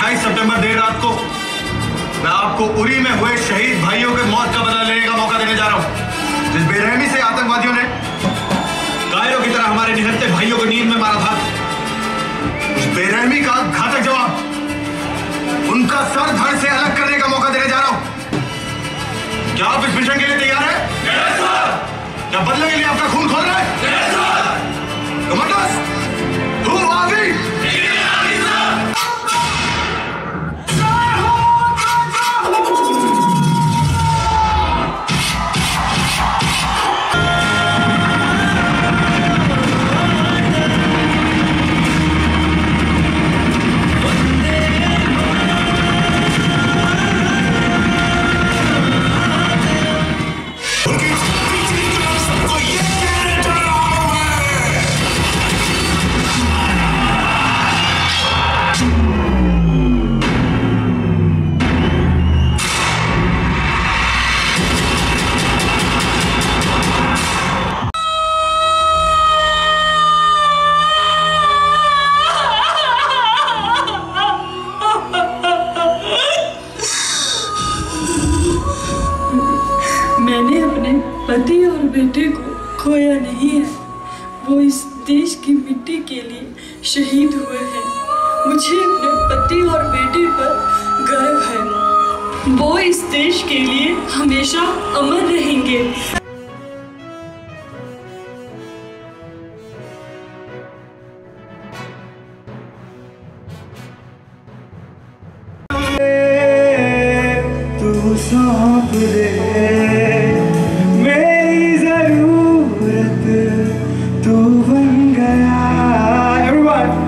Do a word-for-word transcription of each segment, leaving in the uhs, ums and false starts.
अट्ठाईस सितंबर देर रात को मैं आपको उरी में हुए शहीद भाइयों के मौत का बदला लेने का मौका देने जा रहा हूं। जिस बेरहमी से आतंकवादियों ने कायरों की तरह हमारे निहत्ते भाइयों को नींद में मारा था, उस बेरहमी का घातक जवाब उनका सर धड़ से अलग करने का मौका देने जा रहा हूं। क्या आप इस मिशन के लिए तैयार हैं? Yes sir. क्या बदले के लिए आपका खून खोल रहे हैं? Yes sir. Commanders, who are we? मैंने अपने पति और बेटे को खोया नहीं है। वो इस देश की मिट्टी के लिए शहीद हुए हैं। मुझे अपने पति और बेटे पर गर्व है। वो इस देश के लिए हमेशा अमर रहेंगे। तू सौंप दे मेरी जरूरत, तू बन गया। Everyone.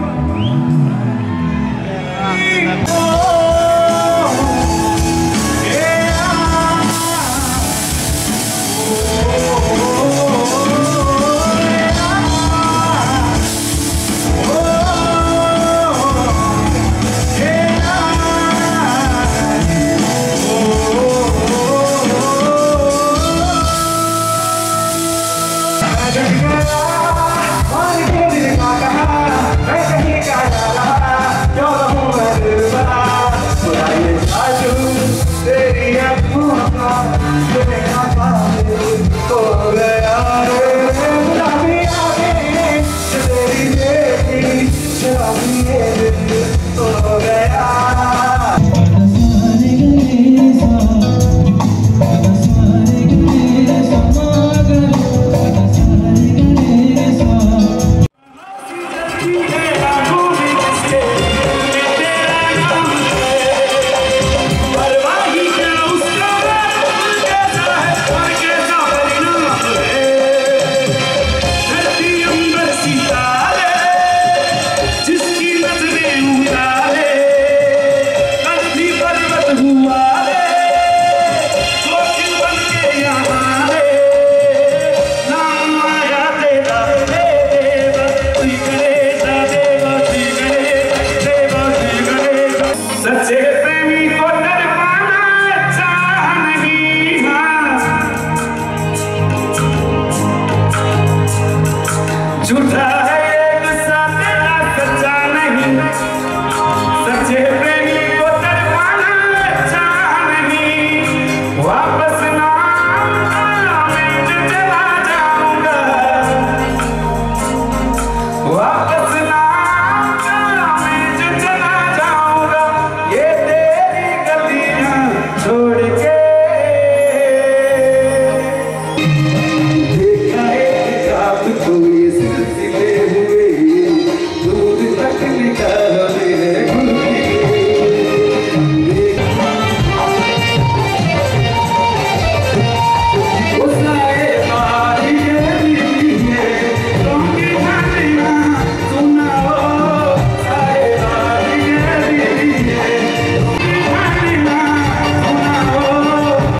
झूठा